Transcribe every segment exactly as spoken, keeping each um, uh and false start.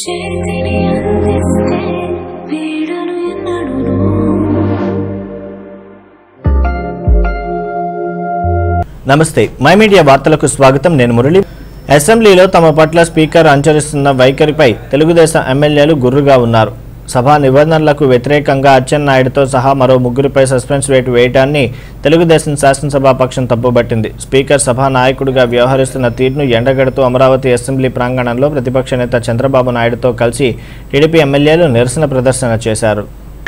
నమస్తే my media వార్తలకు స్వాగతం నేను మురళి అసెంబ్లీలో తమ పట్ల స్పీకర్ అనుసరిస్తున్న వైఖరిపై తెలుగుదేశం ఎమ్మెల్యేలు గుర్రుగా ఉన్నారు సభా నిబంధనలకు వ్యతిరేకంగా అచ్చెన్నాయుడుతో సహా మరో ముగ్గురిపై సస్పెన్స్ వేటు వేయడాన్ని తెలుగుదేశం శాసనసభాపక్షం తప్పుబట్టింది స్పీకర్ సభా నాయకుడిగా వ్యవహరిస్తున్న తీరును ఎండగడుతూ అమరావతి అసెంబ్లీ ప్రాంగణంలో ప్రతిపక్ష నేత చంద్రబాబు నాయుడుతో కలిసి టీడీపీ ఎమ్మెల్యేలు నిరసన ప్రదర్శన చేశారు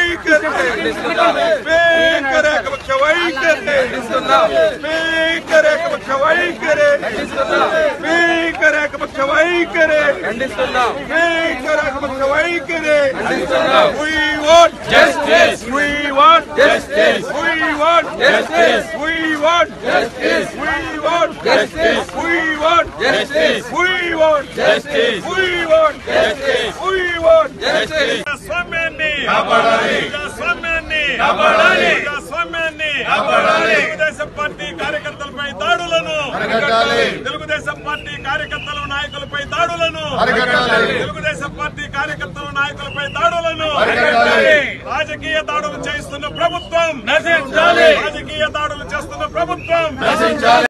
తెలుగుదేశం పార్టీ కార్యకర్తలపై దాడులను తెలుగుదేశం పార్టీ కార్యకర్తల నాయకులపై దాడులను తెలుగుదేశం పార్టీ కార్యకర్తల నాయకులపై దాడులను రాజకీయ దాడులు చేస్తున్న ప్రభుత్వం రాజకీయ దాడులు చేస్తున్న ప్రభుత్వం